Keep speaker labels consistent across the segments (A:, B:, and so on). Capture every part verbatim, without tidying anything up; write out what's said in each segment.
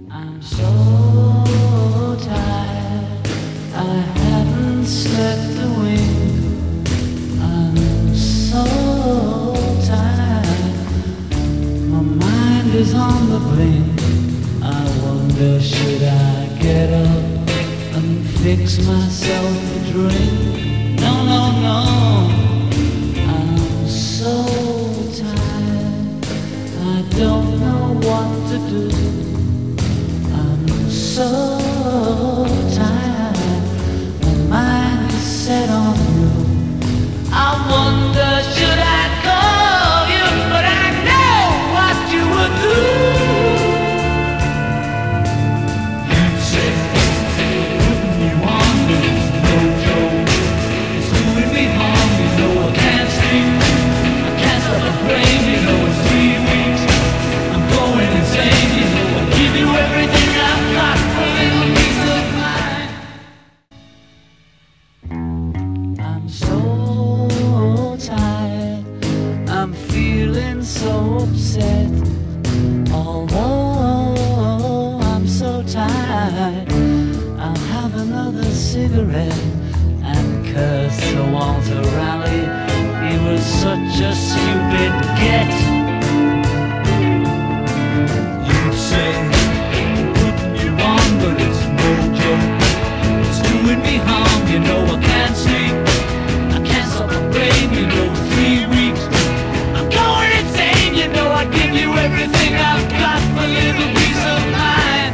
A: I'm so tired, I haven't slept a wink. I'm so tired, my mind is on the blink. I wonder, should I get up and fix myself a drink? No, no, no, I'm so tired, I don't know what to do. I'm so tired, my mind is set on you. I wonder, should I call you, but I know what you would do. You'd say, putting you on, but it's no joke. It's doing me harm, you know I can't sleep. I can't stop the brain, you know it's three weeks. I'm going insane, you know I give you everything I've got for a little peace of mind. I'm so tired, I'm feeling so upset. Although I'm so tired, I'll have another cigarette and curse Sir Walter Raleigh. He was such a stupid get. You'd say, putting you on, but it's no joke. It's doing me harm, you know I can't sleep. I can't stop my brain, you know, three weeks. I'm going insane, you know I'd give you everything I've got for a little peace of mind.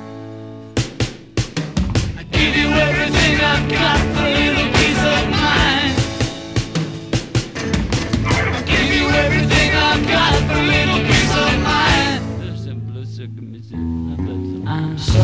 A: I'd give you everything I've got for a little peace of mind. I'd give you everything I've got for a little peace of mind. I'm so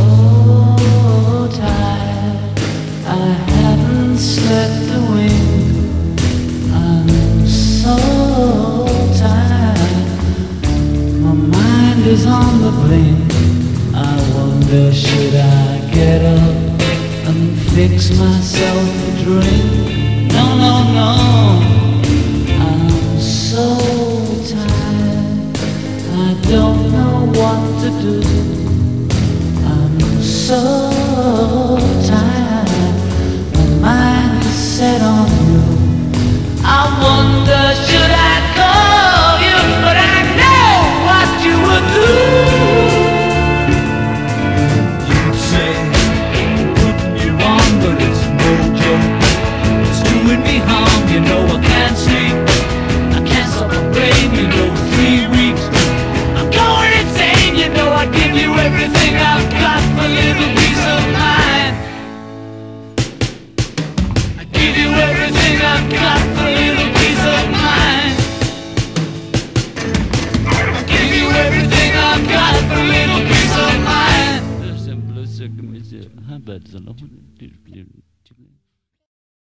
A: tired, I haven't slept a wink. I'm so tired, my mind is on the blink. I wonder, should I get up and fix myself a drink? No, no, no, I'm so tired, I don't know what to do. I'm so tired, my mind is set on you. I wonder, should I call you, but I know what you would do. You'd say, putting you on, but it's no joke. It's doing me harm, you know I can't sleep. I can't stop my brain, you know, three weeks. I'm going insane, you know I'd give you everything I've got for a little peace of mind. I'd give you everything I've got for a little peace of mind. I'd give you everything I've got for a little peace of mind.